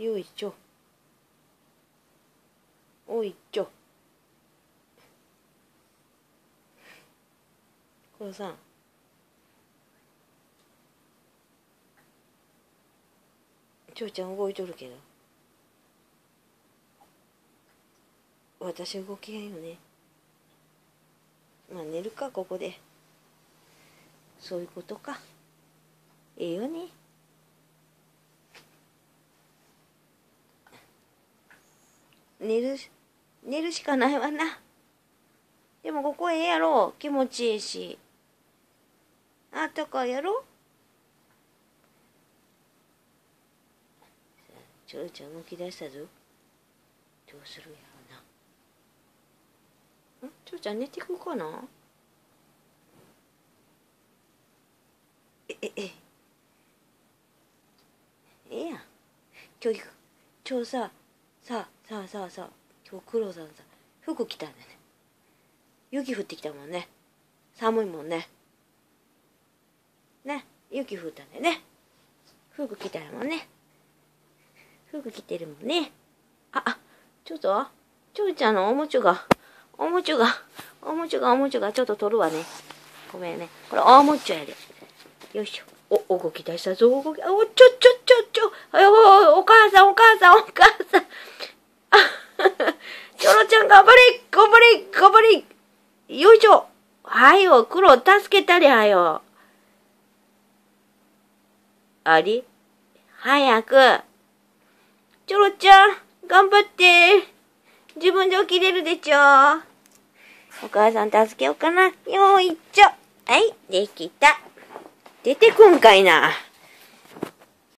よいしょ。おいちょ。これさ、ちょうちゃん動いとるけど、私動きがいいよね。まあ寝るか、ここで。そういうことか。ええよね。寝るしかないわな。でもここええやろ。気持ちいいし。あったかいやろ。ちょうちゃん動き出したぞ。どうするやろな。ちょうちゃん寝てくかな。ええやん。今日さ、今日黒さんさ、服着たんだね。雪降ってきたもんね。寒いもんね。ね、雪降ったんだよね。服着たもんね。服着てるもんね。ちょっと、ちょうちゃんのおもちゃがちょっと取るわね。ごめんね。これおもちゃやで。よいしょ。動き出したぞ、ちょ。お母さん。チョロちゃん頑張れ。よいしょ。はよ、黒助けたりはよ。あり早く。チョロちゃん、頑張って。自分で起きれるでちょ。お母さん助けようかな。よいしょ。はい、できた。出てくんかいな。